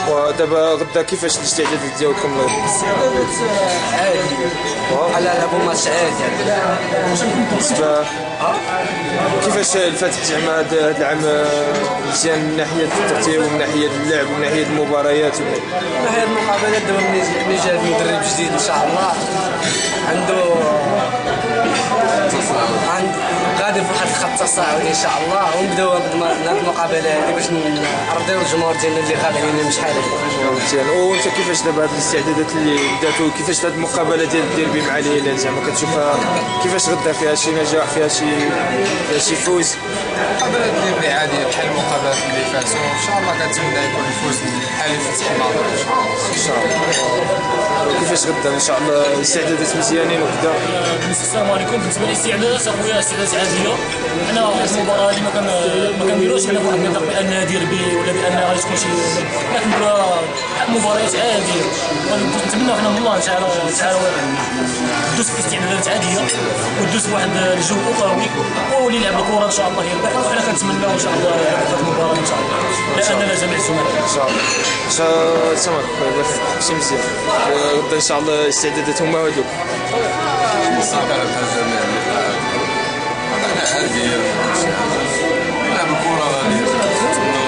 ودابا غدا كيفاش الاستعدادات ديالكم للغد؟ الاستعدادات عادية بحال نلعبوا ماتش عادي يعني. بالنسبة كيفاش الفتح زعما هذا العام مزيان من ناحية الترتيب ومن ناحية اللعب ومن ناحية المباريات من ناحية المقابلات دابا ملي جا مدرب جديد ان شاء الله عنده غادي في واحد الخط تصاعدي ان شاء الله، ونبداو هاد المقابله هادي باش نعرضوا الجمهور ديالنا اللي غاب علينا من شحال هادي. مزيان. وانت كيفاش دابا هاد الاستعدادات اللي بداتوا كيفاش هاد المقابله ديال الديربي مع الهلال زعما كتشوفها كيفاش غدا فيها شي نجاح فيها شي فوز؟ المقابلات الديربي عاديه بحال المقابلات اللي فاتوا ان شاء الله كنتمنى يكون الفوز بحال الفتح الماضي ان شاء الله. ان شاء الله. كيفاش غدا ان شاء الله الاستعدادات مزيانين وكذا؟ السلام عليكم. بالنسبه للاستعدادات اخويا استعدادات عاديه. حنا المباراه اللي ما كنديروش حنا بواحد النطاق بانها ديربي ولا بانها غادي تكون شي، ولكن مباريات عاديه. ونتمنى حنا من الله تعالى دوز باستعدادات عاديه ودوز بواحد الجو اخروي واللي يلعب الكره ان شاء الله يربح، وحنا كنتمناو ان شاء الله هذه المباراه ان شاء الله لاننا جميع الزملاء ان شاء الله. سمعك ماشي مزيان. غدا ان شاء الله الاستعدادات هما هذوك. صافي على بحال جميع اللي عاديه نلعب الكره غادي